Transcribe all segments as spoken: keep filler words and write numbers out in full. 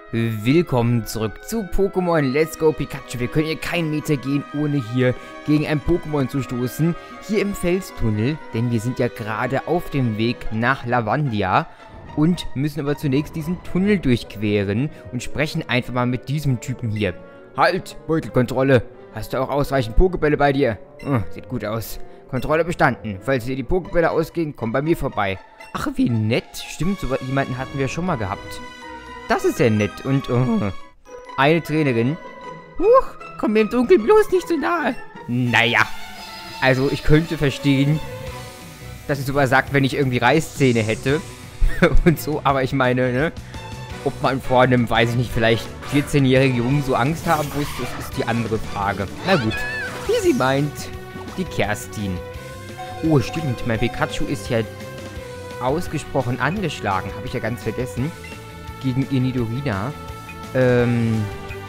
Willkommen zurück zu Pokémon Let's Go Pikachu. Wir können hier keinen Meter gehen, ohne hier gegen ein Pokémon zu stoßen. Hier im Felstunnel, denn wir sind ja gerade auf dem Weg nach Lavandia und müssen aber zunächst diesen Tunnel durchqueren und sprechen einfach mal mit diesem Typen hier. Halt, Beutelkontrolle. Hast du auch ausreichend Pokébälle bei dir? Oh, sieht gut aus. Kontrolle bestanden. Falls dir die Pokébälle ausgehen, komm bei mir vorbei. Ach, wie nett. Stimmt, so jemanden hatten wir schon mal gehabt. Das ist ja nett. Und, oh, eine Trainerin. Huch, komm mir im Dunkeln bloß nicht so nahe. Naja, also ich könnte verstehen, dass sie sowas sagt, wenn ich irgendwie Reißzähne hätte. Und so, aber ich meine, ne, ob man vor einem, weiß ich nicht, vielleicht vierzehnjährigen Jungen so Angst haben muss, das ist die andere Frage. Na gut, wie sie meint, die Kerstin. Oh, stimmt, mein Pikachu ist ja ausgesprochen angeschlagen, habe ich ja ganz vergessen. Gegen ihr Nidorina. Ähm.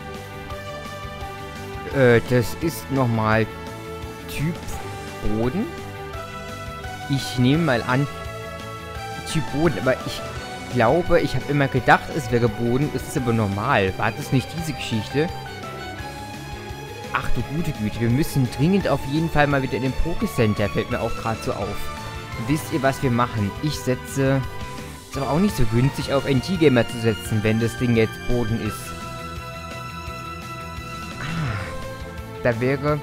Äh, das ist nochmal Typ Boden. Ich nehme mal an, Typ Boden, aber ich glaube, ich habe immer gedacht, es wäre Boden, es ist aber normal. War das nicht diese Geschichte? Ach du gute Güte, wir müssen dringend auf jeden Fall mal wieder in den Pokécenter, fällt mir auch gerade so auf. Wisst ihr, was wir machen? Ich setze... Ist aber auch nicht so günstig, auf N T-Gamer zu setzen, wenn das Ding jetzt Boden ist. Ah, da wäre...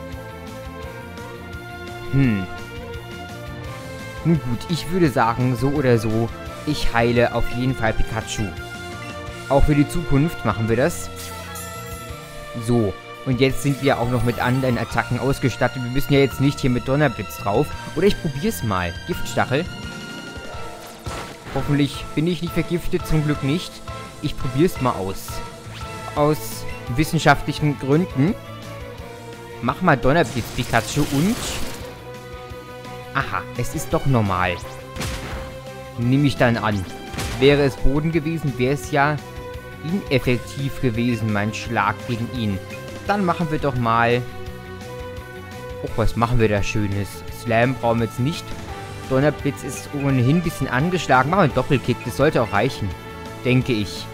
Hm. Nun gut, ich würde sagen, so oder so, ich heile auf jeden Fall Pikachu. Auch für die Zukunft machen wir das. So, und jetzt sind wir auch noch mit anderen Attacken ausgestattet. Wir müssen ja jetzt nicht hier mit Donnerblitz drauf. Oder ich probier's mal. Giftstachel. Hoffentlich bin ich nicht vergiftet, zum Glück nicht. Ich probier's mal aus. Aus wissenschaftlichen Gründen. Mach mal Donnerblitz, Pikachu, und... Aha, es ist doch normal. Nehme ich dann an. Wäre es Boden gewesen, wäre es ja ineffektiv gewesen, mein Schlag gegen ihn. Dann machen wir doch mal... Oh, was machen wir da Schönes? Slam brauchen wir jetzt nicht. Donnerblitz ist ohnehin ein bisschen angeschlagen. Machen wir einen Doppelkick, das sollte auch reichen. Denke ich.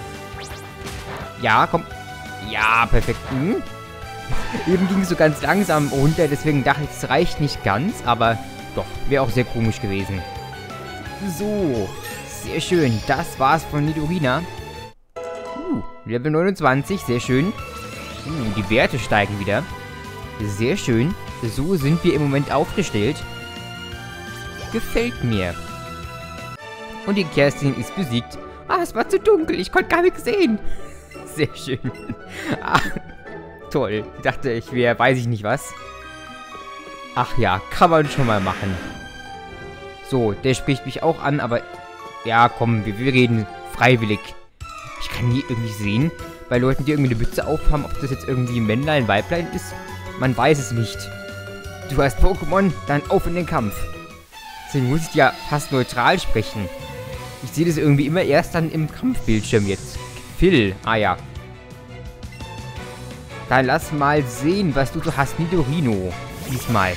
Ja, komm. Ja, perfekt. Hm. Eben ging es so ganz langsam runter, deswegen dachte ich, es reicht nicht ganz. Aber doch, wäre auch sehr komisch gewesen. So, sehr schön. Das war's von Nidorina. Uh, Level neunundzwanzig, sehr schön. Uh, die Werte steigen wieder. Sehr schön. So sind wir im Moment aufgestellt. Gefällt mir. Und die Kerstin ist besiegt. Ah, es war zu dunkel. Ich konnte gar nichts sehen. Sehr schön. Ah, toll. Ich dachte, ich wäre, weiß ich nicht was. Ach ja, kann man schon mal machen. So, der spricht mich auch an, aber... Ja, komm, wir, wir reden freiwillig. Ich kann nie irgendwie sehen, bei Leuten, die irgendwie eine Mütze aufhaben, ob das jetzt irgendwie Männlein, Weiblein ist. Man weiß es nicht. Du hast Pokémon, dann auf in den Kampf. Deswegen muss ich ja fast neutral sprechen. Ich sehe das irgendwie immer erst dann im Kampfbildschirm jetzt. Phil, ah ja. Dann lass mal sehen, was du so hast. Nidorino. Diesmal.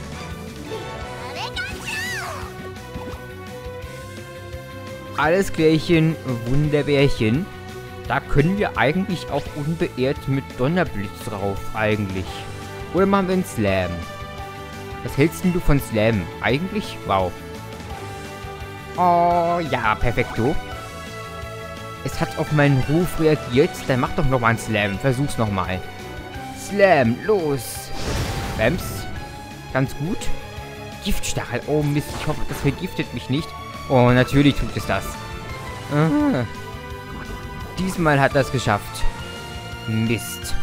Alles klärchen, Wunderbärchen. Da können wir eigentlich auch unbeirrt mit Donnerblitz drauf, eigentlich. Oder machen wir einen Slam. Was hältst denn du von Slam? Eigentlich? Wow. Oh, ja, perfekto. Es hat auf meinen Ruf reagiert. Dann mach doch nochmal einen Slam. Versuch's nochmal. Slam, los. Bams. Ganz gut. Giftstachel. Oh Mist, ich hoffe, das vergiftet mich nicht. Oh, natürlich tut es das. Aha. Diesmal hat das geschafft. Mist.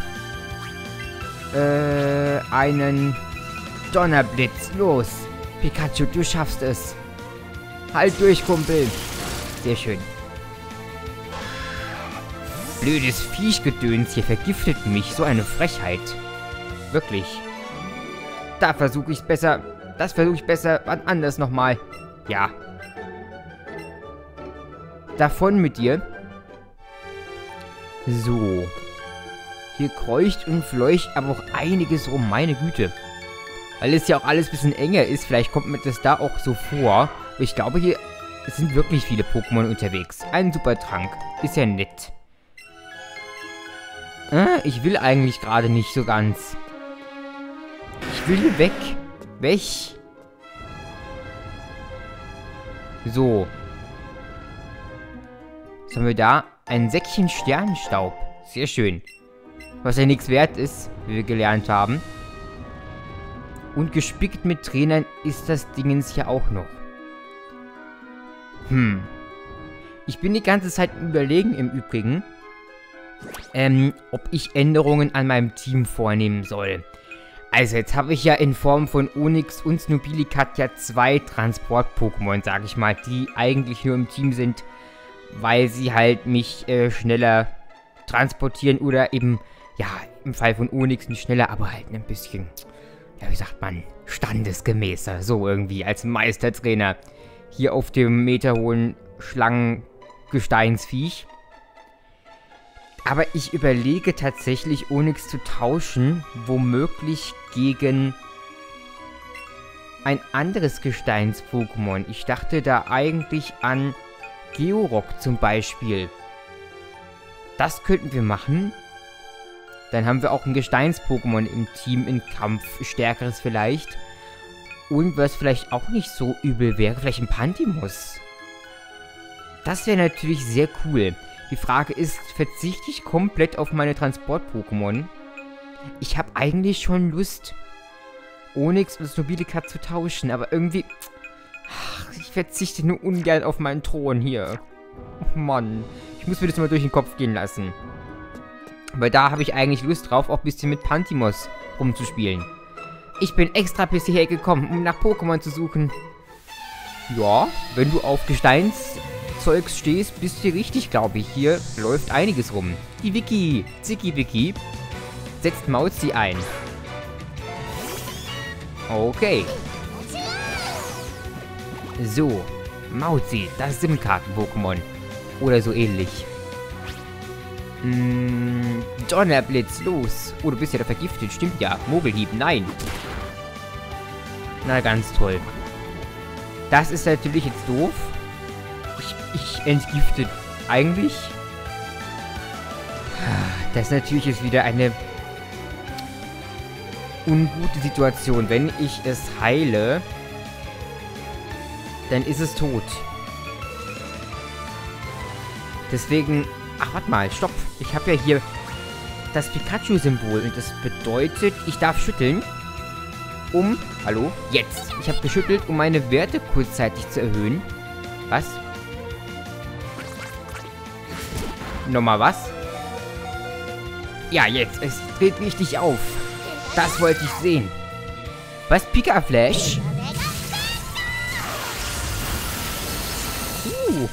Äh, einen... Donnerblitz, los. Pikachu, du schaffst es. Halt durch, Kumpel. Sehr schön. Blödes Viechgedöns hier vergiftet mich. So eine Frechheit. Wirklich. Da versuche ich es besser. Das versuche ich besser. Wann anders nochmal. Ja. Davon mit dir. So. Hier kreucht und fleucht aber auch einiges rum. Meine Güte. Weil es ja auch alles ein bisschen enger ist. Vielleicht kommt mir das da auch so vor. Ich glaube, hier sind wirklich viele Pokémon unterwegs. Ein Supertrank. Ist ja nett. Äh, ich will eigentlich gerade nicht so ganz. Ich will hier weg. Weg. So. Was haben wir da? Ein Säckchen Sternenstaub. Sehr schön. Was ja nichts wert ist, wie wir gelernt haben. Und gespickt mit Trainern ist das Dingens ja auch noch. Hm. Ich bin die ganze Zeit überlegen im Übrigen, ähm, ob ich Änderungen an meinem Team vornehmen soll. Also jetzt habe ich ja in Form von Onix und Snobilikat ja zwei Transport-Pokémon, sage ich mal, die eigentlich nur im Team sind, weil sie halt mich äh, schneller transportieren oder eben, ja, im Fall von Onix nicht schneller, aber halt ein bisschen, ja, wie sagt man, standesgemäßer, so irgendwie, als Meistertrainer hier auf dem meterhohen Schlangengesteinsviech. Aber ich überlege tatsächlich, Onix zu tauschen, womöglich gegen ein anderes Gesteins-Pokémon. Ich dachte da eigentlich an Georock zum Beispiel. Das könnten wir machen. Dann haben wir auch ein Gesteins-Pokémon im Team, in Kampf, stärkeres vielleicht. Und was vielleicht auch nicht so übel wäre, vielleicht ein Pantimos. Das wäre natürlich sehr cool. Die Frage ist, verzichte ich komplett auf meine Transport-Pokémon? Ich habe eigentlich schon Lust, Onix und Snobilikat zu tauschen, aber irgendwie... Ach, ich verzichte nur ungern auf meinen Thron hier. Oh Mann, ich muss mir das mal durch den Kopf gehen lassen. Weil da habe ich eigentlich Lust drauf, auch ein bisschen mit Pantimos rumzuspielen. Ich bin extra bis hierher gekommen, um nach Pokémon zu suchen. Ja, wenn du auf Gesteinszeugs stehst, bist du hier richtig, glaube ich. Hier läuft einiges rum. Die Wiki, Zicki Wiki, setzt Mauzi ein. Okay. So, Mauzi, das SIM-Karten-Pokémon. Oder so ähnlich. Hm, Donnerblitz, los. Oh, du bist ja da vergiftet, stimmt ja. Mogelhieb, nein. Na, ganz toll. Das ist natürlich jetzt doof. Ich, ich entgifte eigentlich. Das ist natürlich jetzt wieder eine ungute Situation. Wenn ich es heile, dann ist es tot. Deswegen... Ach, warte mal, stopp. Ich habe ja hier das Pikachu-Symbol und das bedeutet, ich darf schütteln, um... Hallo? Jetzt. Ich habe geschüttelt, um meine Werte kurzzeitig zu erhöhen. Was? Nochmal was? Ja, jetzt. Es dreht richtig auf. Das wollte ich sehen. Was? Pika-Flash? Uh.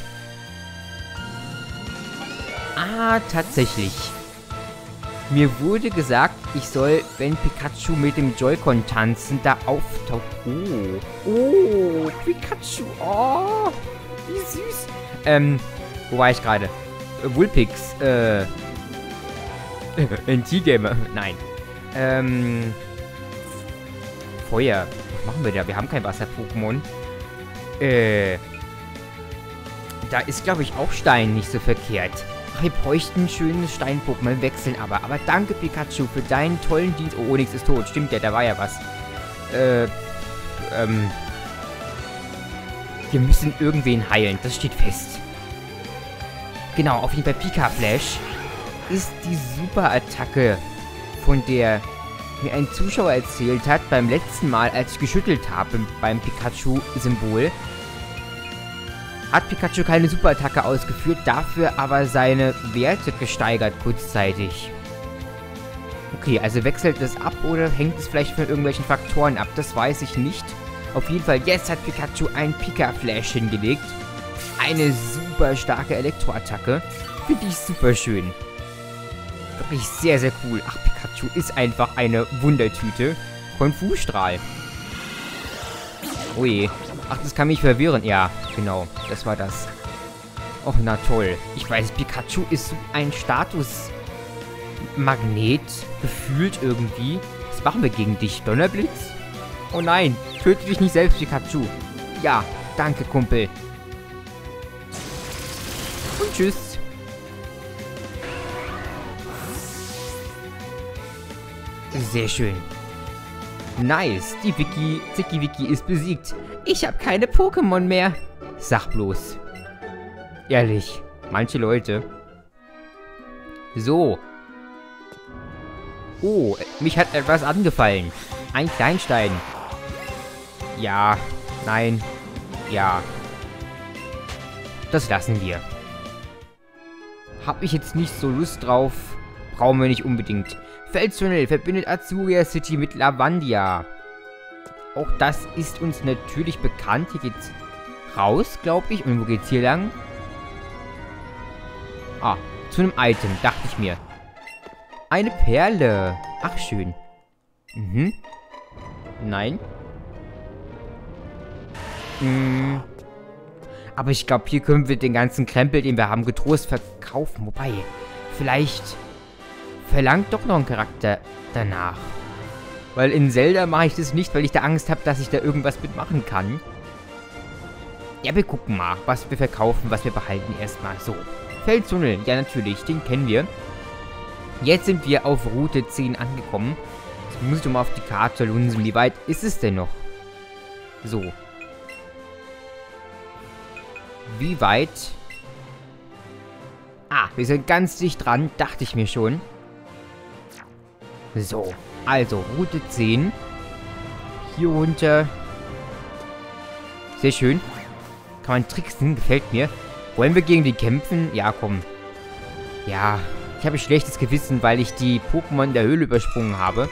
Ah, tatsächlich. Mir wurde gesagt, ich soll, wenn Pikachu mit dem Joy-Con tanzen, da auftaucht. Oh. Oh, Pikachu. Oh, wie süß. Ähm, wo war ich gerade? Äh, Vulpix. Äh. Ein T-Gamer. Nein. Ähm. Feuer. Was machen wir da? Wir haben kein Wasser-Pokémon. Äh. Da ist, glaube ich, auch Stein nicht so verkehrt. Ach, wir bräuchten ein schönes Stein-Pokémon, wechseln aber. Aber danke, Pikachu, für deinen tollen Dienst. Oh, Onix ist tot. Stimmt ja, da war ja was. Äh, ähm. Wir müssen irgendwen heilen. Das steht fest. Genau, auf jeden Fall Pika-Flash ist die Super-Attacke, von der mir ein Zuschauer erzählt hat beim letzten Mal, als ich geschüttelt habe beim Pikachu-Symbol. Hat Pikachu keine Superattacke ausgeführt, dafür aber seine Werte gesteigert kurzzeitig. Okay, also wechselt es ab oder hängt es vielleicht von irgendwelchen Faktoren ab? Das weiß ich nicht. Auf jeden Fall, jetzt hat Pikachu ein Pika-Flash hingelegt. Eine super starke Elektroattacke. Finde ich super schön. Wirklich sehr, sehr cool. Ach, Pikachu ist einfach eine Wundertüte. Konfu-Strahl. Oh je. Ach, das kann mich verwirren. Ja, genau. Das war das. Och, na toll. Ich weiß, Pikachu ist so ein Statusmagnet. Gefühlt irgendwie. Was machen wir gegen dich? Donnerblitz? Oh nein. Töte dich nicht selbst, Pikachu. Ja, danke, Kumpel. Und tschüss. Sehr schön. Nice, die Wiki, Zicki-Wiki ist besiegt. Ich habe keine Pokémon mehr. Sag bloß. Ehrlich, manche Leute. So. Oh, mich hat etwas angefallen. Ein Kleinstein. Ja, nein, ja. Das lassen wir. Hab ich jetzt nicht so Lust drauf. Brauchen wir nicht unbedingt. Felstunnel verbindet Azuria City mit Lavandia. Auch das ist uns natürlich bekannt. Hier geht's raus, glaube ich. Und wo geht's hier lang? Ah, zu einem Item, dachte ich mir. Eine Perle. Ach, schön. Mhm. Nein. Hm. Aber ich glaube, hier können wir den ganzen Krempel, den wir haben, getrost verkaufen. Wobei, vielleicht verlangt doch noch ein Charakter danach. Weil in Zelda mache ich das nicht, weil ich da Angst habe, dass ich da irgendwas mitmachen kann. Ja, wir gucken mal, was wir verkaufen, was wir behalten erstmal. So, Felstunnel, ja natürlich, den kennen wir. Jetzt sind wir auf Route zehn angekommen. Jetzt muss ich doch mal auf die Karte lunsen. Wie weit ist es denn noch? So. Wie weit? Ah, wir sind ganz dicht dran, dachte ich mir schon. So, also Route zehn. Hier runter. Sehr schön. Kann man tricksen, gefällt mir. Wollen wir gegen die kämpfen? Ja, komm. Ja, ich habe ein schlechtes Gewissen, weil ich die Pokémon der Höhle übersprungen habe.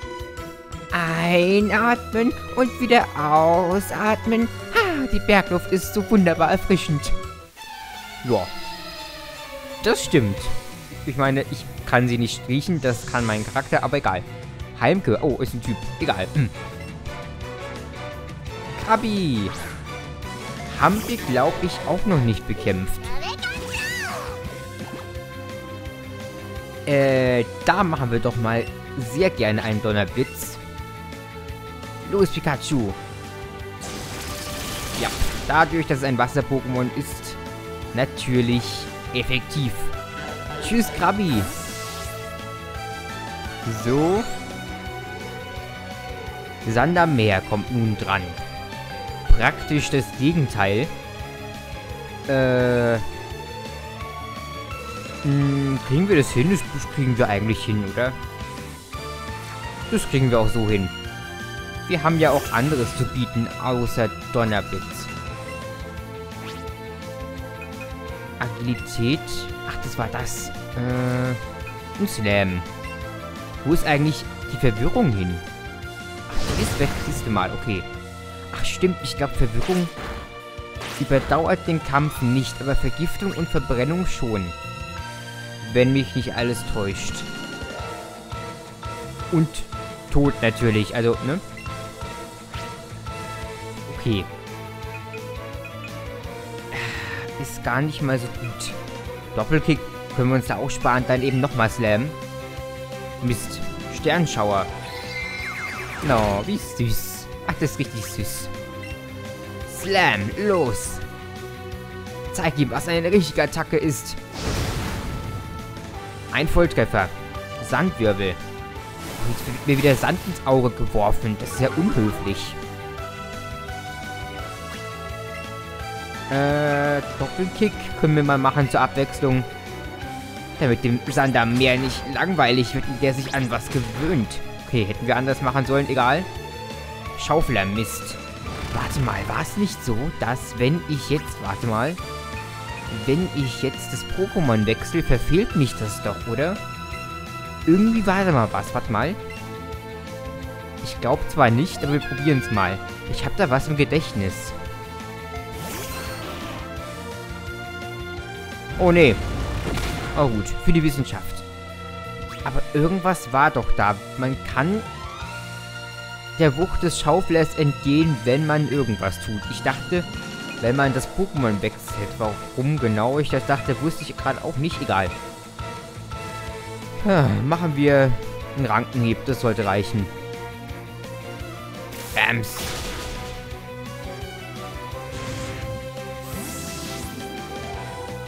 Einatmen und wieder ausatmen. Ah, die Bergluft ist so wunderbar erfrischend. Ja. Das stimmt. Ich meine, ich kann sie nicht riechen, das kann mein Charakter, aber egal. Heimke, oh, ist ein Typ. Egal. Hm. Krabi. Haben wir, glaube ich, auch noch nicht bekämpft. Äh, da machen wir doch mal sehr gerne einen Donnerblitz. Los, Pikachu. Ja, dadurch, dass es ein Wasser-Pokémon ist, natürlich effektiv. Tschüss, Krabi. So. Sandermeer kommt nun dran. Praktisch das Gegenteil. Äh. Mh, kriegen wir das hin? Das, das kriegen wir eigentlich hin, oder? Das kriegen wir auch so hin. Wir haben ja auch anderes zu bieten, außer Donnerblitz. Agilität. Ach, das war das. Äh, ein Slam. Wo ist eigentlich die Verwirrung hin? Ach, die ist weg. Siehst du mal, okay. Ach, stimmt. Ich glaube, Verwirrung überdauert den Kampf nicht, aber Vergiftung und Verbrennung schon. Wenn mich nicht alles täuscht. Und Tod natürlich, also, ne? Okay. Ist gar nicht mal so gut. Doppelkick können wir uns da auch sparen, dann eben nochmal slammen. Mist. Sternschauer. No, wie süß. Ach, das ist richtig süß. Slam, los. Zeig ihm, was eine richtige Attacke ist. Ein Volltreffer. Sandwirbel. Oh, jetzt wird mir wieder Sand ins Auge geworfen. Das ist ja unhöflich. Äh, Doppelkick können wir mal machen zur Abwechslung. Damit dem Sandermeer nicht langweilig wird und der sich an was gewöhnt. Okay, hätten wir anders machen sollen, egal. Schaufler-Mist. Warte mal, war es nicht so, dass wenn ich jetzt, warte mal, wenn ich jetzt das Pokémon wechsle, verfehlt mich das doch, oder? Irgendwie war da mal was, warte mal. Ich glaube zwar nicht, aber wir probieren es mal. Ich habe da was im Gedächtnis. Oh, nee. Oh, gut. Für die Wissenschaft. Aber irgendwas war doch da. Man kann der Wucht des Schauflers entgehen, wenn man irgendwas tut. Ich dachte, wenn man das Pokémon wechselt. Warum genau ich das dachte, wusste ich gerade auch nicht. Egal. Ja, machen wir einen Rankenhieb. Das sollte reichen. Bams.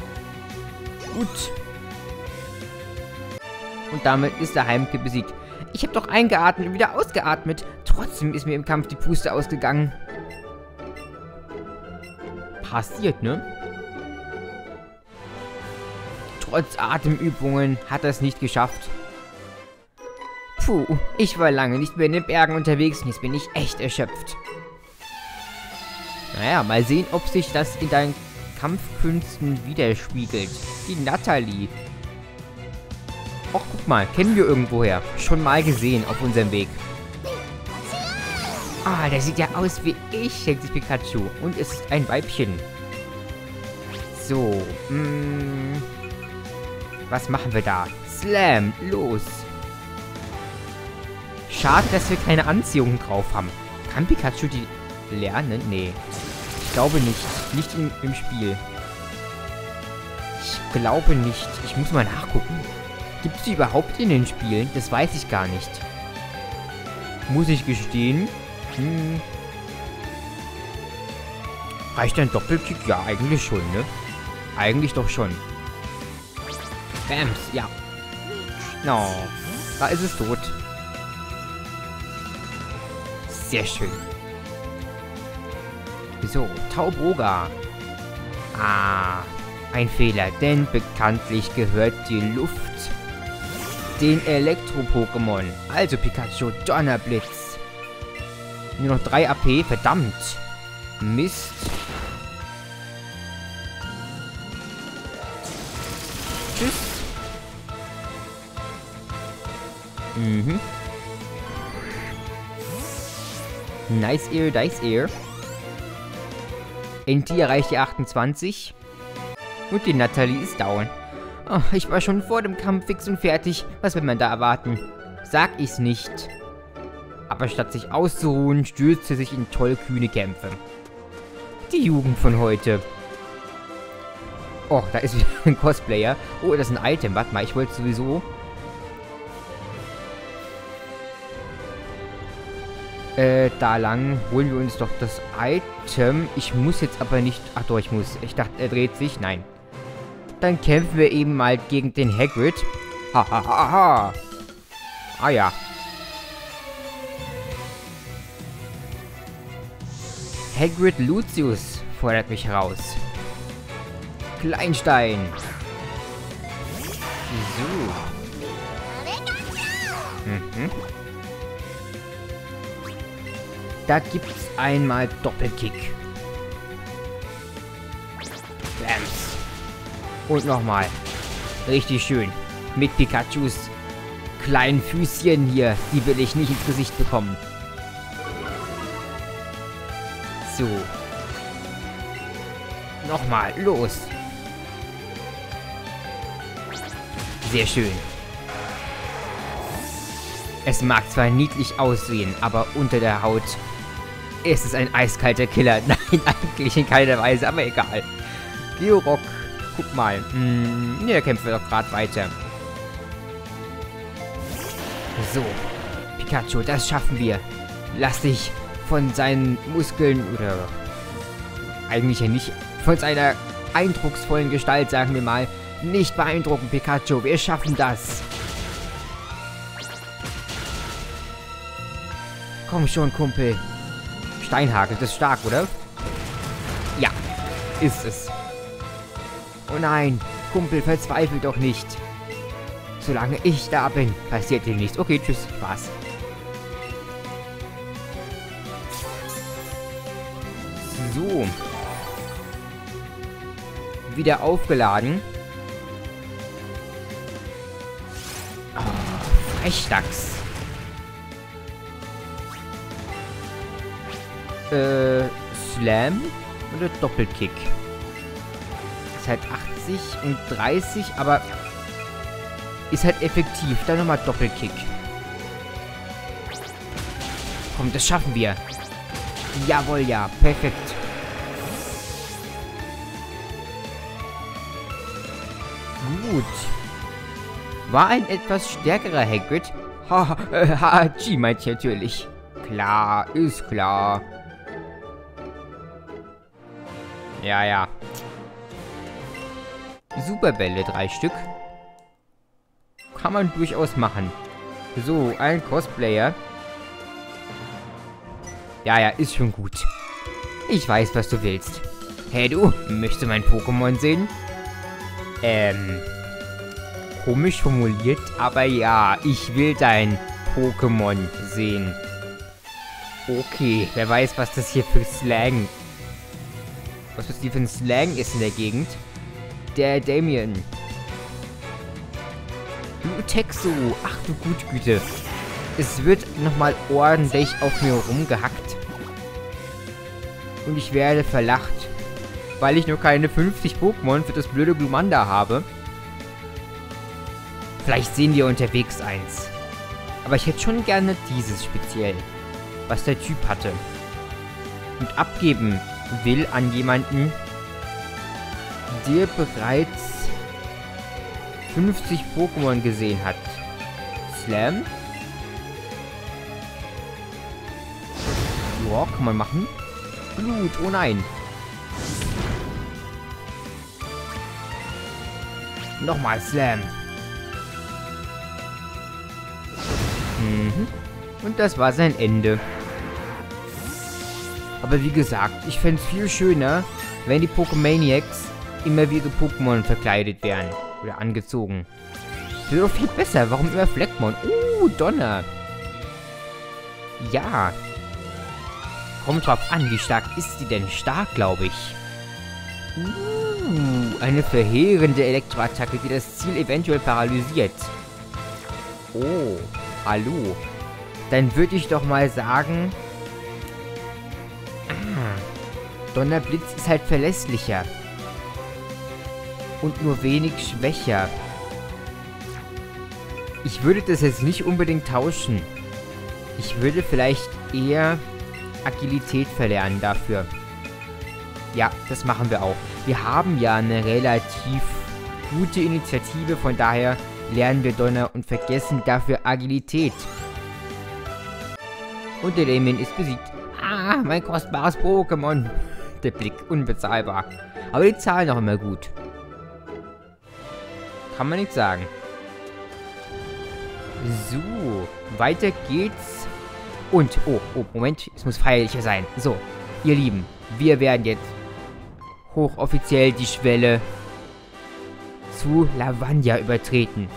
Gut. Und damit ist der Heimke besiegt. Ich habe doch eingeatmet und wieder ausgeatmet. Trotzdem ist mir im Kampf die Puste ausgegangen. Passiert, ne? Trotz Atemübungen hat er es nicht geschafft. Puh, ich war lange nicht mehr in den Bergen unterwegs und jetzt bin ich echt erschöpft. Naja, mal sehen, ob sich das in deinen Kampfkünsten widerspiegelt. Die Natalie. Och, guck mal, kennen wir irgendwoher. Schon mal gesehen auf unserem Weg. Ah, der sieht ja aus wie ich, denkt sich Pikachu. Und ist ein Weibchen. So, mh, was machen wir da? Slam, los. Schade, dass wir keine Anziehung drauf haben. Kann Pikachu die lernen? Nee. Ich glaube nicht. Nicht im, im Spiel. Ich glaube nicht. Ich muss mal nachgucken. Gibt es die überhaupt in den Spielen? Das weiß ich gar nicht. Muss ich gestehen. Hm. Reicht ein Doppelkick? Ja, eigentlich schon, ne? Eigentlich doch schon. Bams, ja. No. Da ist es tot. Sehr schön. So, Tauboga. Ah, ein Fehler, denn bekanntlich gehört die Luft den Elektro-Pokémon. Also Pikachu, Donnerblitz. Nur noch drei A P, verdammt. Mist. Tschüss. Mhm. Nice Ear, Dice Ear. Enti erreicht die achtundzwanzig. Und die Natalie ist down. Oh, ich war schon vor dem Kampf fix und fertig. Was will man da erwarten? Sag ich's nicht. Aber statt sich auszuruhen, stürzt sie sich in tollkühne Kämpfe. Die Jugend von heute. Oh, da ist wieder ein Cosplayer. Oh, das ist ein Item. Warte mal, ich wollte sowieso... Äh, da lang holen wir uns doch das Item. Ich muss jetzt aber nicht... Ach doch, ich muss. Ich dachte, er dreht sich. Nein. Dann kämpfen wir eben mal gegen den Hagrid. Ha, ha, ha, ha. Ah ja. Hagrid Lucius fordert mich heraus. Kleinstein. So. Mhm. Da gibt's einmal Doppelkick. Bams. Und nochmal. Richtig schön. Mit Pikachus kleinen Füßchen hier. Die will ich nicht ins Gesicht bekommen. So. Nochmal. Los. Sehr schön. Es mag zwar niedlich aussehen, aber unter der Haut ist es ein eiskalter Killer. Nein, eigentlich in keiner Weise, aber egal. Georock, guck mal. Hm, ne, da kämpfen wir doch gerade weiter. So, Pikachu, das schaffen wir. Lass dich von seinen Muskeln, oder eigentlich ja nicht, von seiner eindrucksvollen Gestalt, sagen wir mal, nicht beeindrucken, Pikachu. Wir schaffen das. Komm schon, Kumpel. Steinhagel, das ist stark, oder? Ja, ist es. Oh nein, Kumpel, verzweifel doch nicht. Solange ich da bin, passiert dir nichts. Okay, tschüss, Spaß. So. Wieder aufgeladen. Oh, Frechdachs. Äh, Slam oder Doppelkick? Ist halt achtzig und dreißig, aber ist halt effektiv. Dann nochmal Doppelkick. Komm, das schaffen wir. Jawohl, ja. Perfekt. Gut. War ein etwas stärkerer Hagrid. Ha, ha, ha, G meint ich natürlich. Klar, ist klar. Ja, ja. Superbälle, drei Stück. Kann man durchaus machen. So, ein Cosplayer. Ja, ja, ist schon gut. Ich weiß, was du willst. Hey du, möchtest du mein Pokémon sehen? Ähm, komisch formuliert, aber ja, ich will dein Pokémon sehen. Okay, wer weiß, was das hier für Slang... Was das hier für ein Slang ist in der Gegend. Der Damien. Lutexo, ach du Gutgüte. Es wird nochmal ordentlich auf mir rumgehackt. Und ich werde verlacht. Weil ich nur keine fünfzig Pokémon für das blöde Glumanda habe. Vielleicht sehen wir unterwegs eins. Aber ich hätte schon gerne dieses speziell. Was der Typ hatte. Und abgeben will an jemanden, der bereits fünfzig Pokémon gesehen hat. Slam? Ja, kann man machen. Blut, oh nein. Nochmal Slam. Mhm. Und das war sein Ende. Aber wie gesagt, ich fände es viel schöner, wenn die Pokemaniacs immer wie so Pokémon verkleidet wären. Oder angezogen. Das wäre doch viel besser. Warum immer Fleckmon? Uh, Donner. Ja. Kommt drauf an, wie stark ist sie denn? Stark, glaube ich. Uh, eine verheerende Elektroattacke, die das Ziel eventuell paralysiert. Oh, hallo. Dann würde ich doch mal sagen... Ah, Donnerblitz ist halt verlässlicher. Und nur wenig schwächer. Ich würde das jetzt nicht unbedingt tauschen. Ich würde vielleicht eher Agilität verlernen dafür. Ja, das machen wir auch. Wir haben ja eine relativ gute Initiative, von daher lernen wir Donner und vergessen dafür Agilität. Und der Damien ist besiegt. Ah, mein kostbares Pokémon. Der Blick, unbezahlbar. Aber die zahlen auch immer gut. Kann man nicht sagen. So, weiter geht's. Und, oh, oh, Moment, es muss feierlicher sein. So, ihr Lieben, wir werden jetzt hochoffiziell die Schwelle zu Lavandia übertreten.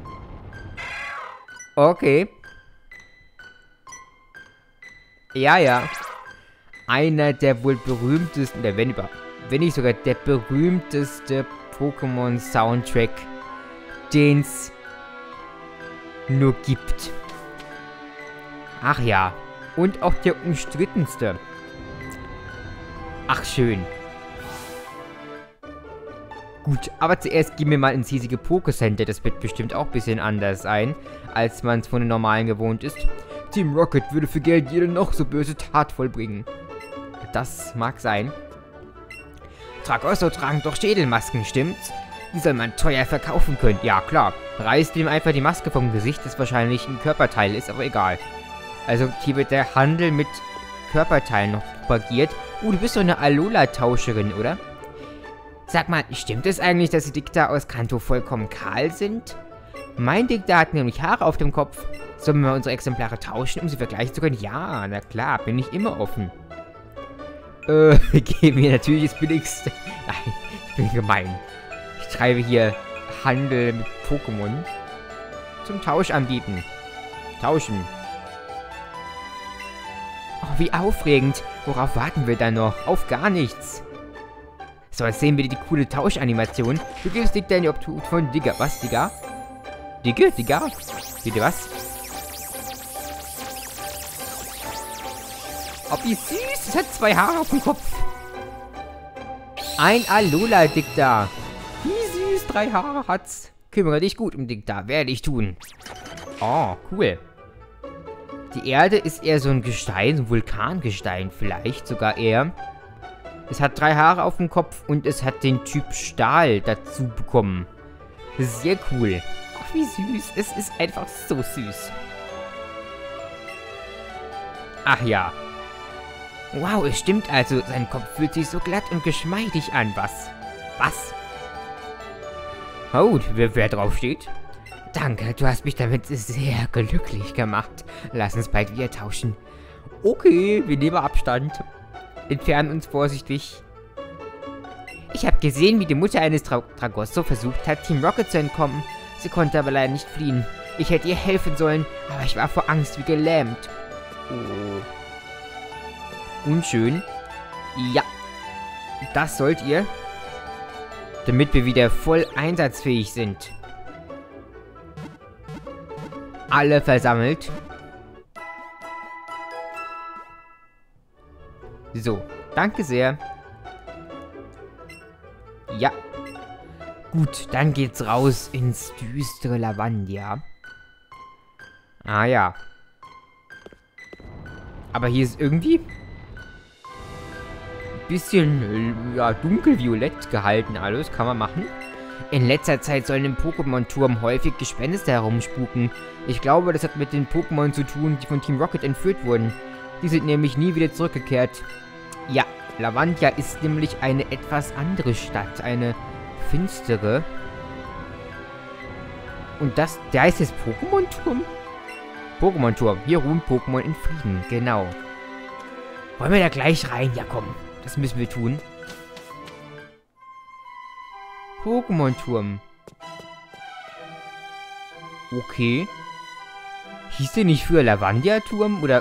Okay. Ja, ja. Einer der wohl berühmtesten, der wenn über, wenn nicht sogar der berühmteste Pokémon-Soundtrack, den es nur gibt. Ach ja. Und auch der umstrittenste. Ach, schön. Gut, aber zuerst gehen wir mal ins hiesige Pokécenter. Das wird bestimmt auch ein bisschen anders sein, als man es von den normalen gewohnt ist. Team Rocket würde für Geld jede noch so böse Tat vollbringen. Das mag sein. Tragosso tragen doch Schädelmasken, stimmt's? Die soll man teuer verkaufen können. Ja, klar. Reißt ihm einfach die Maske vom Gesicht, das wahrscheinlich ein Körperteil ist, aber egal. Also, hier wird der Handel mit Körperteilen noch propagiert. Uh, du bist doch eine Alola-Tauscherin, oder? Sag mal, stimmt es eigentlich, dass die Dicta aus Kanto vollkommen kahl sind? Mein Dicta hat nämlich Haare auf dem Kopf. Sollen wir mal unsere Exemplare tauschen, um sie vergleichen zu können? Ja, na klar, bin ich immer offen. Äh, geben wir natürlich das Billigste. Nein, ich bin gemein. Ich treibe hier Handel mit Pokémon. Zum Tausch anbieten. Tauschen. Oh, wie aufregend. Worauf warten wir dann noch? Auf gar nichts. So, jetzt sehen wir die coole Tauschanimation. Du gibst Dicta in die Obhut von Digger. Was, Digga? Digga? Digga? Bitte was? Oh, wie süß. Es hat zwei Haare auf dem Kopf. Ein Alola Dicta. Wie süß. Drei Haare hat's. Kümmere dich gut um Dicta. Werde ich tun. Oh, cool. Die Erde ist eher so ein Gestein, so ein Vulkangestein vielleicht sogar eher. Es hat drei Haare auf dem Kopf und es hat den Typ Stahl dazu bekommen. Sehr cool. Ach, wie süß. Es ist einfach so süß. Ach ja. Wow, es stimmt also. Sein Kopf fühlt sich so glatt und geschmeidig an. Was? Was? Oh, wer, wer drauf steht? danke, du hast mich damit sehr glücklich gemacht. Lass uns bald wieder tauschen. Okay, wir nehmen Abstand. Entfernen uns vorsichtig. Ich habe gesehen, wie die Mutter eines Tra Tragosso versucht hat, Team Rocket zu entkommen. Sie konnte aber leider nicht fliehen. Ich hätte ihr helfen sollen, aber ich war vor Angst wie gelähmt. Oh. Unschön. Ja. Das sollt ihr. Damit wir wieder voll einsatzfähig sind. Alle versammelt. So. Danke sehr. Ja. Gut, dann geht's raus ins düstere Lavandia. Ah ja. Aber hier ist irgendwie ein bisschen ja, dunkelviolett gehalten alles. Kann man machen. In letzter Zeit sollen im Pokémon-Turm häufig Gespenster herumspuken. Ich glaube, das hat mit den Pokémon zu tun, die von Team Rocket entführt wurden. Die sind nämlich nie wieder zurückgekehrt. Ja, Lavandia ist nämlich eine etwas andere Stadt. Eine finstere. Und das, der heißt jetzt Pokémon-Turm? Pokémon-Turm. Hier ruhen Pokémon in Frieden. Genau. Wollen wir da gleich rein? Ja, komm. Das müssen wir tun. Pokémon-Turm. Okay. Hieß der nicht früher Lavandia-Turm? Oder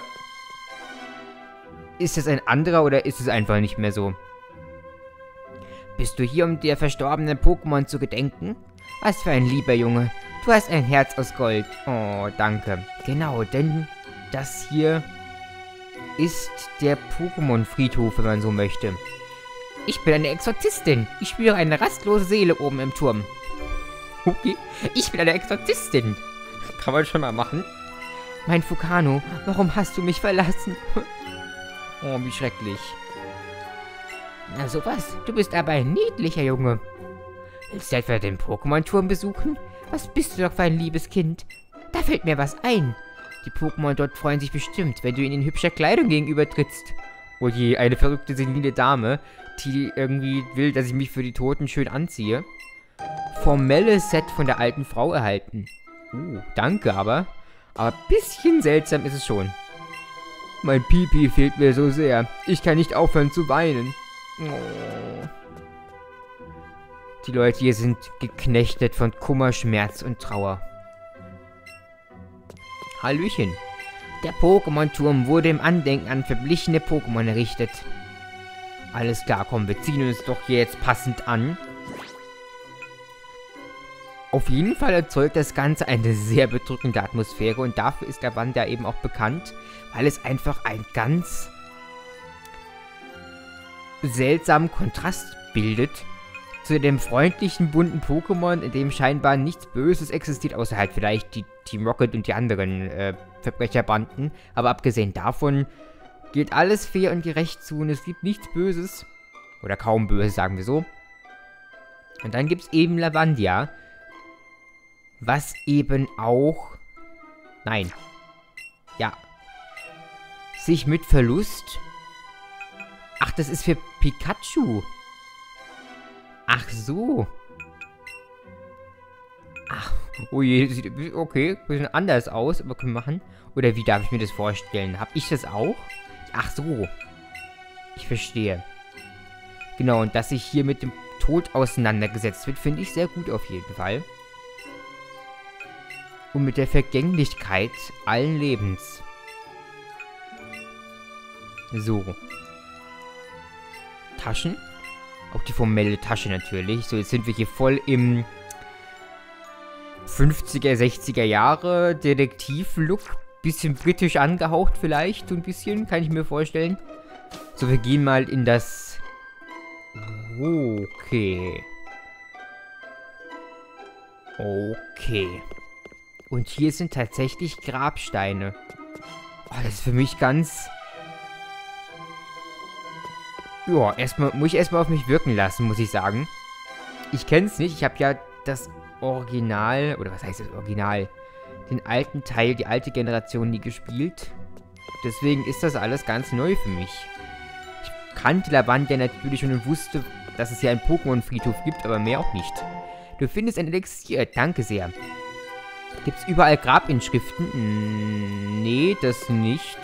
ist das ein anderer oder ist es einfach nicht mehr so? Bist du hier, um der verstorbenen Pokémon zu gedenken? Was für ein lieber Junge. Du hast ein Herz aus Gold. Oh, danke. Genau, denn das hier ist der Pokémon-Friedhof, wenn man so möchte. Ich bin eine Exorzistin. Ich spüre eine rastlose Seele oben im Turm. Okay, ich bin eine Exorzistin. Kann man schon mal machen. Mein Fukano, warum hast du mich verlassen? Oh, wie schrecklich. Na sowas, du bist aber ein niedlicher Junge. Willst du etwa den Pokémon-Turm besuchen? Was bist du doch für ein liebes Kind? Da fällt mir was ein. Die Pokémon dort freuen sich bestimmt, wenn du ihnen in hübscher Kleidung gegenüber trittst. Oh je, eine verrückte, senile Dame, die irgendwie will, dass ich mich für die Toten schön anziehe. Formelles Set von der alten Frau erhalten. Uh, danke aber. Aber ein bisschen seltsam ist es schon. Mein Pipi fehlt mir so sehr. Ich kann nicht aufhören zu weinen. Oh. Die Leute hier sind geknechtet von Kummer, Schmerz und Trauer. Hallöchen. Der Pokémon-Turm wurde im Andenken an verblichene Pokémon errichtet. Alles klar, komm, wir ziehen uns doch hier jetzt passend an. Auf jeden Fall erzeugt das Ganze eine sehr bedrückende Atmosphäre und dafür ist Lavandia eben auch bekannt, weil es einfach einen ganz seltsamen Kontrast bildet zu dem freundlichen, bunten Pokémon, in dem scheinbar nichts Böses existiert, außer halt vielleicht die Team Rocket und die anderen äh, Verbrecherbanden. Aber abgesehen davon geht alles fair und gerecht zu und es gibt nichts Böses. Oder kaum Böses, sagen wir so. Und dann gibt es eben Lavandia, was eben auch... Nein. Ja. Sich mit Verlust... Ach, das ist für Pikachu. Ach so. Ach, oh je, sieht okay, ein bisschen anders aus, aber können wir machen. Oder wie darf ich mir das vorstellen? Hab ich das auch? Ach so. Ich verstehe. Genau, und dass sich hier mit dem Tod auseinandergesetzt wird, finde ich sehr gut auf jeden Fall. Und mit der Vergänglichkeit allen Lebens. So. Taschen. Auch die formelle Tasche natürlich. So, jetzt sind wir hier voll im fünfziger, sechziger Jahre Detektiv-Look. Bisschen britisch angehaucht vielleicht. So ein bisschen, kann ich mir vorstellen. So, wir gehen mal in das... Okay. Okay. Und hier sind tatsächlich Grabsteine. Oh, das ist für mich ganz... Ja, erstmal muss ich erstmal auf mich wirken lassen, muss ich sagen. Ich kenne es nicht. Ich habe ja das Original, oder was heißt das Original? Den alten Teil, die alte Generation nie gespielt. Deswegen ist das alles ganz neu für mich. Ich kannte Lavandia natürlich schon und wusste, dass es hier einen Pokémon-Friedhof gibt, aber mehr auch nicht. Du findest ein Elixier, danke sehr. Gibt es überall Grabinschriften? Hm, nee, das nicht.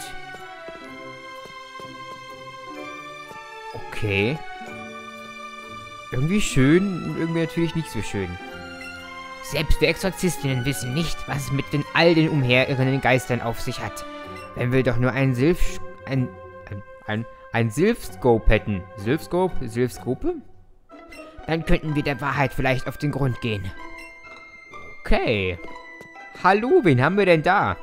Okay. Irgendwie schön, irgendwie natürlich nicht so schön. Selbst wir Exorzistinnen wissen nicht, was es mit den all den umherirrenden Geistern auf sich hat. Wenn wir doch nur einen Sylph... ein... ein... ein... ein Sylph-Scope hätten. Sylph-Scope? Sylph-Scope? Dann könnten wir der Wahrheit vielleicht auf den Grund gehen. Okay. Hallo, wen haben wir denn da?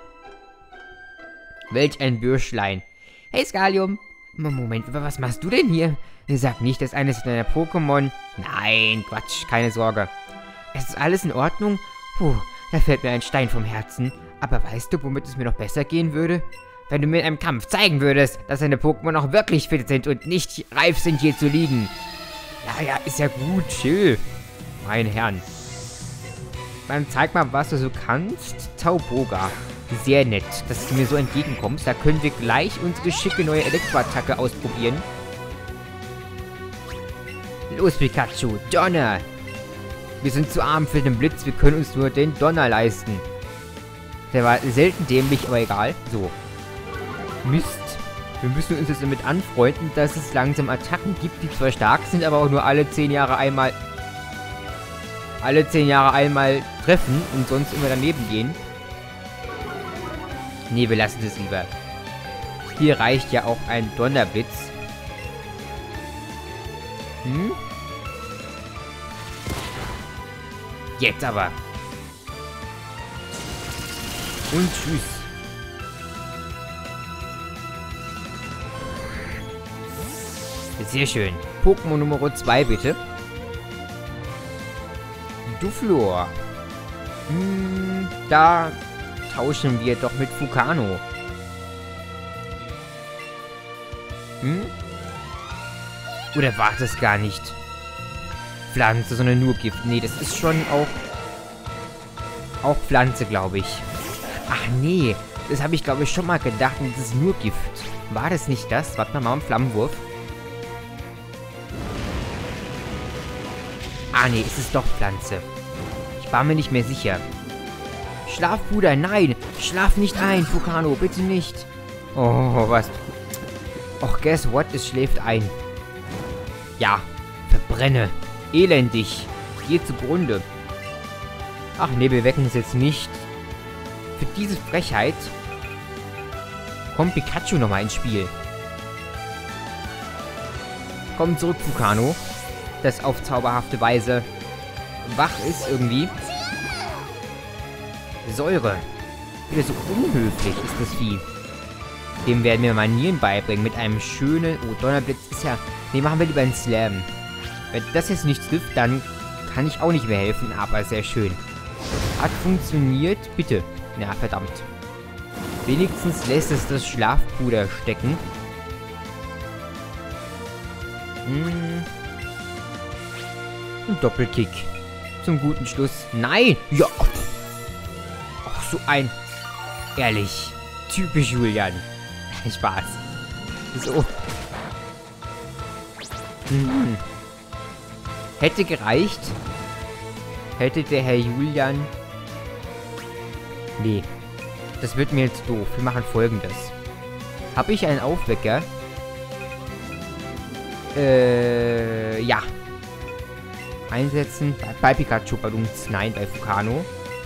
Welch ein Bürschlein. Hey, Skalium. Moment, was machst du denn hier? Sag nicht, dass eines deiner Pokémon... Nein, Quatsch, keine Sorge. Es ist alles in Ordnung? Puh, da fällt mir ein Stein vom Herzen. Aber weißt du, womit es mir noch besser gehen würde? Wenn du mir in einem Kampf zeigen würdest, dass deine Pokémon auch wirklich fit sind und nicht reif sind, hier zu liegen. Ja, ja, ist ja gut, chill. Mein Herrn. Dann zeig mal, was du so kannst. Tauboga. Sehr nett, dass du mir so entgegenkommst. Da können wir gleich unsere schicke neue Elektroattacke ausprobieren. Los, Pikachu, Donner! Wir sind zu arm für den Blitz, wir können uns nur den Donner leisten. Der war selten dämlich, aber egal. So. Mist. Wir müssen uns jetzt damit anfreunden, dass es langsam Attacken gibt, die zwar stark sind, aber auch nur alle zehn Jahre einmal... alle zehn Jahre einmal treffen und sonst immer daneben gehen. Nee, wir lassen es lieber. Hier reicht ja auch ein Donnerblitz. Hm? Jetzt aber. Und tschüss. Sehr schön. Pokémon Nummer zwei, bitte. Duflor. Hm, da tauschen wir doch mit Fukano. Hm? Oder war das gar nicht Pflanze, sondern nur Gift? Nee, das ist schon auch auch Pflanze, glaube ich. Ach nee, das habe ich, glaube ich, schon mal gedacht. Und das ist nur Gift. War das nicht das? Warte mal, mal einen Flammenwurf. Ah nee, es ist doch Pflanze. Ich war mir nicht mehr sicher. Schlaf, Bruder, nein! Schlaf nicht ein, Fukano, bitte nicht. Oh, was? Och, guess what? Es schläft ein. Ja, verbrenne. Elendig. Geh zugrunde. Ach nee, wir wecken es jetzt nicht. Für diese Frechheit kommt Pikachu nochmal ins Spiel. Komm zurück, Fukano. Das auf zauberhafte Weise wach ist irgendwie. Säure. Wieder so unhöflich ist das Vieh. Dem werden wir Manieren beibringen mit einem schönen... Oh, Donnerblitz ist ja... Ne, machen wir lieber einen Slam. Wenn das jetzt nicht trifft, dann kann ich auch nicht mehr helfen, aber sehr schön. Hat funktioniert. Bitte. Na, verdammt. Wenigstens lässt es das Schlafpuder stecken. Hm. Ein Doppelkick. Zum guten Schluss. Nein! Ja! Ach, so ein... Ehrlich. Typisch Julian. Spaß. So. Hm. Hätte gereicht. Hätte der Herr Julian... Nee. Das wird mir jetzt doof. Wir machen Folgendes. Habe ich einen Aufwecker? Äh, ja. Einsetzen. Bei Pikachu, Badums. Nein, bei Fukano.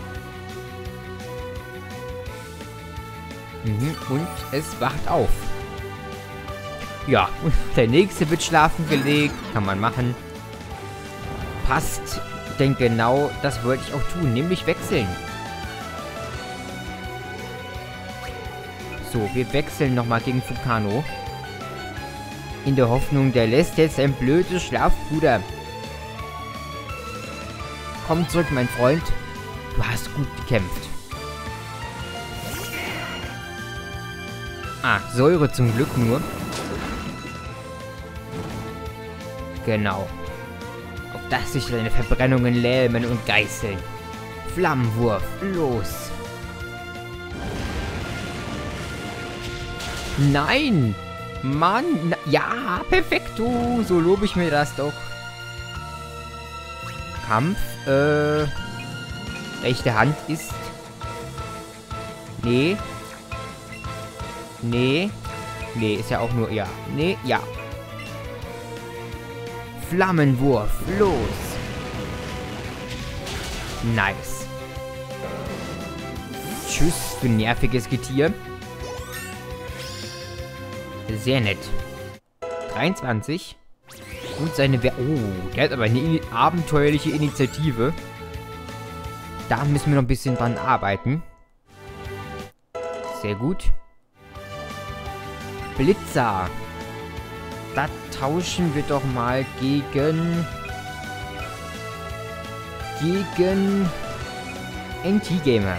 Mhm, und es wacht auf. Ja, und der nächste wird schlafen gelegt. Kann man machen. Passt. Denn genau das wollte ich auch tun. Nämlich wechseln. So, wir wechseln nochmal gegen Fukano. In der Hoffnung, der lässt jetzt ein blödes Schlafpuder. Komm zurück, mein Freund. Du hast gut gekämpft. Ah, Säure zum Glück nur. Genau. Auf das sich deine Verbrennungen lähmen und geißeln. Flammenwurf, los. Nein! Mann! Na, ja, perfekto! So lobe ich mir das doch. Kampf, äh... rechte Hand ist Nee. Nee. Nee, ist ja auch nur... Ja. Nee, ja. Flammenwurf. Los. Nice. Tschüss, du nerviges Getier. Sehr nett. dreiundzwanzig. Und seine... Wer oh, der hat aber eine abenteuerliche Initiative. Da müssen wir noch ein bisschen dran arbeiten. Sehr gut. Blitzer. Da tauschen wir doch mal gegen... Gegen... N T-Gamer.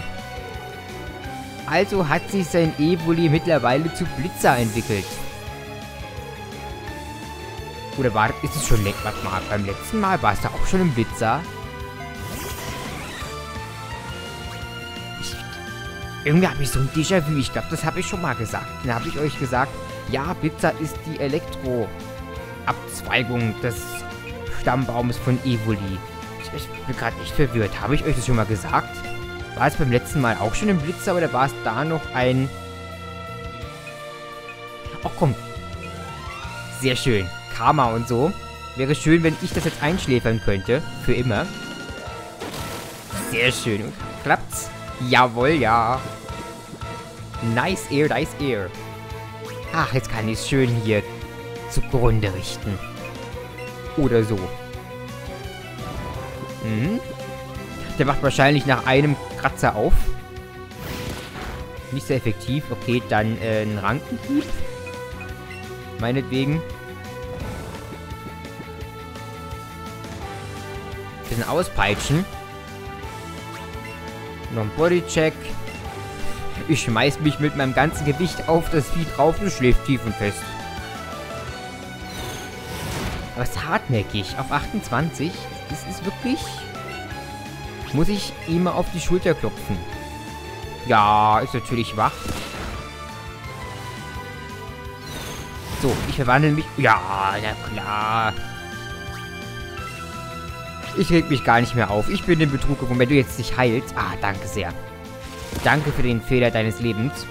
Also hat sich sein Evoli mittlerweile zu Blitzer entwickelt. Oder war ist es schon letztes Mal? Beim letzten Mal war es da auch schon ein Blitzer. Ich, irgendwie habe ich so ein Déjà-vu. Ich glaube, das habe ich schon mal gesagt. Dann habe ich euch gesagt, ja, Blitzer ist die Elektro-Abzweigung des Stammbaums von Evoli. Ich, ich bin gerade echt verwirrt. Habe ich euch das schon mal gesagt? War es beim letzten Mal auch schon ein Blitzer oder war es da noch ein... Ach komm. Sehr schön. Karma und so. Wäre schön, wenn ich das jetzt einschläfern könnte. Für immer. Sehr schön. Klappt's? Jawohl, ja. Nice Air, nice Air. Ach, jetzt kann ich es schön hier zugrunde richten. Oder so. Mhm. Der macht wahrscheinlich nach einem Kratzer auf. Nicht sehr effektiv. Okay, dann äh, ein Rankenhieb. Meinetwegen. Bisschen auspeitschen. Noch ein Bodycheck. Ich schmeiß mich mit meinem ganzen Gewicht auf das Vieh drauf und schläft tief und fest. Aber es ist hartnäckig. Auf achtundzwanzig. Das ist wirklich... Muss ich ihm mal auf die Schulter klopfen. Ja, ist natürlich wach. So, ich verwandle mich... Ja, na klar. Ich reg mich gar nicht mehr auf. Ich bin den Betrug, und wenn du jetzt dich heilst... Ah, danke sehr. Danke für den Fehler deines Lebens.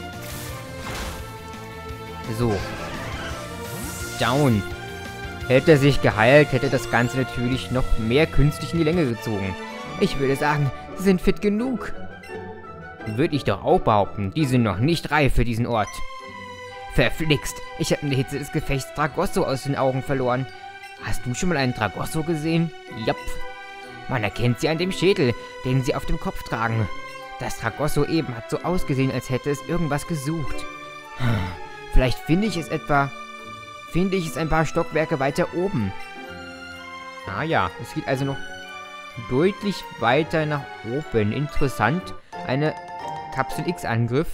So. Down. Hätte er sich geheilt, hätte das Ganze natürlich noch mehr künstlich in die Länge gezogen. Ich würde sagen, sie sind fit genug. Würde ich doch auch behaupten, die sind noch nicht reif für diesen Ort. Verflixt, ich habe in der Hitze des Gefechts Tragosso aus den Augen verloren. Hast du schon mal einen Tragosso gesehen? Jupp. Man erkennt sie an dem Schädel, den sie auf dem Kopf tragen. Das Tragosso eben hat so ausgesehen, als hätte es irgendwas gesucht. Vielleicht finde ich es etwa... Finde ich es ein paar Stockwerke weiter oben. Ah ja, es geht also noch deutlich weiter nach oben. Interessant. Eine Kapsel-X-Angriff.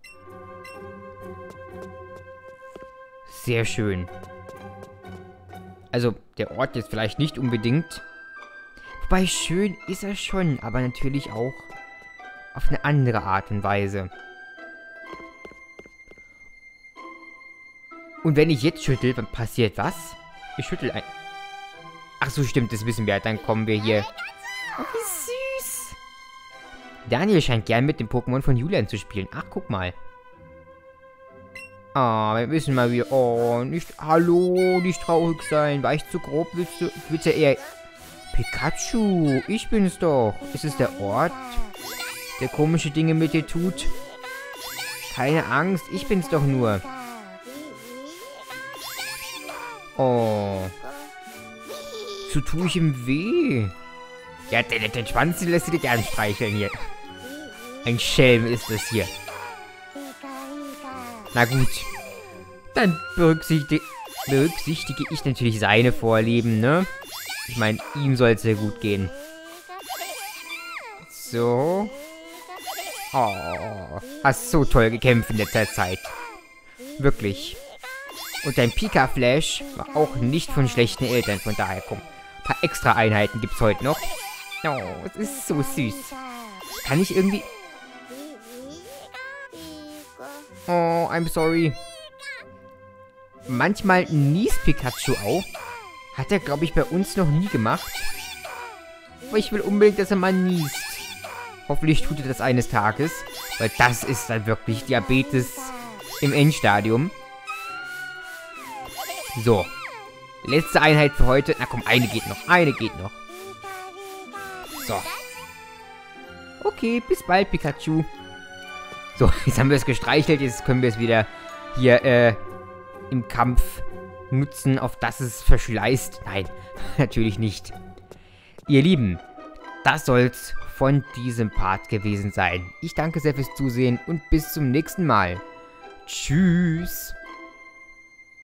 Sehr schön. Also, der Ort jetzt vielleicht nicht unbedingt. Wobei, schön ist er schon, aber natürlich auch auf eine andere Art und Weise. Und wenn ich jetzt schüttel, dann passiert was? Ich schüttel ein... Ach so, stimmt, das wissen wir. Dann kommen wir hier... Oh, wie süß. Daniel scheint gern mit dem Pokémon von Julian zu spielen. Ach, guck mal. Ah, wir müssen mal wieder... Oh, nicht... Hallo, nicht traurig sein. War ich zu grob? Willst du... Willst du eher... Pikachu, ich bin's doch. Ist es der Ort, der komische Dinge mit dir tut? Keine Angst, ich bin's doch nur. Oh. So tue ich ihm weh. Ja, den, den Schwanz den lässt du dir gern streicheln hier. Ein Schelm ist das hier. Na gut. Dann berücksichtige, berücksichtige ich natürlich seine Vorlieben, ne? Ich meine, ihm soll es sehr gut gehen. So. Oh. Hast so toll gekämpft in letzter Zeit. Wirklich. Und dein Pika-Flash war auch nicht von schlechten Eltern, von daher komm. Ein paar extra Einheiten gibt's heute noch. Oh, es ist so süß. Kann ich irgendwie... Oh, I'm sorry. Manchmal niest Pikachu auch. Hat er, glaube ich, bei uns noch nie gemacht. Aber ich will unbedingt, dass er mal niest. Hoffentlich tut er das eines Tages, weil das ist dann wirklich Diabetes im Endstadium. So. Letzte Einheit für heute. Na komm, eine geht noch. Eine geht noch. So. Okay, bis bald, Pikachu. So, jetzt haben wir es gestreichelt. Jetzt können wir es wieder hier äh, im Kampf nutzen, auf das es verschleißt. Nein, natürlich nicht. Ihr Lieben, das soll's von diesem Part gewesen sein. Ich danke sehr fürs Zusehen und bis zum nächsten Mal. Tschüss.